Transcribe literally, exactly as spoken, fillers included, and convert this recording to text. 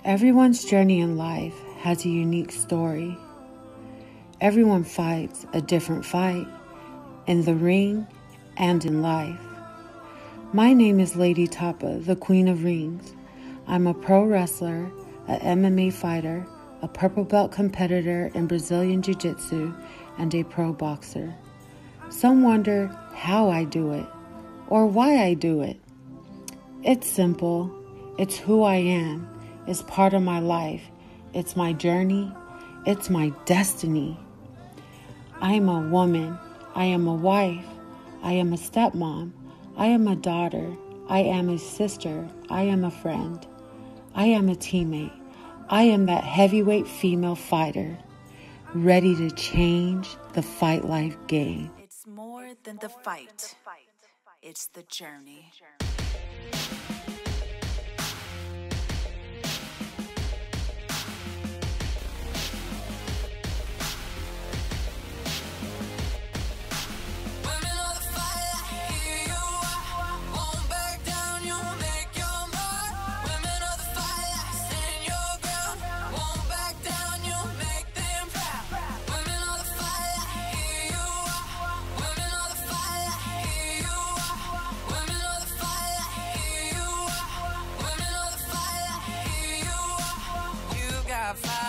Everyone's journey in life has a unique story. Everyone fights a different fight in the ring and in life. My name is Lei D Tapa, the Queen of Rings. I'm a pro wrestler, an M M A fighter, a purple belt competitor in Brazilian Jiu-Jitsu, and a pro boxer. Some wonder how I do it or why I do it. It's simple. It's who I am. It's part of my life. It's my journey. It's my destiny. I am a woman. I am a wife. I am a stepmom. I am a daughter. I am a sister. I am a friend. I am a teammate. I am that heavyweight female fighter, ready to change the fight life game. It's more than the fight. It's the journey. Fire.